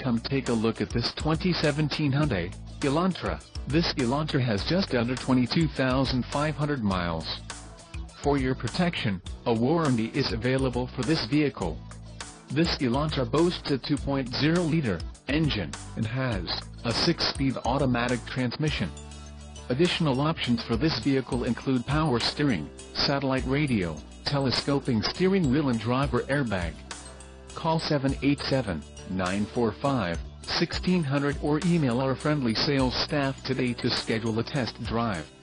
Come take a look at this 2017 Hyundai Elantra. This Elantra has just under 22,500 miles. For your protection, a warranty is available for this vehicle. This Elantra boasts a 2.0-liter engine and has a 6-speed automatic transmission. Additional options for this vehicle include power steering, satellite radio, telescoping steering wheel and driver airbag. Call 787-945-1600 or email our friendly sales staff today to schedule a test drive.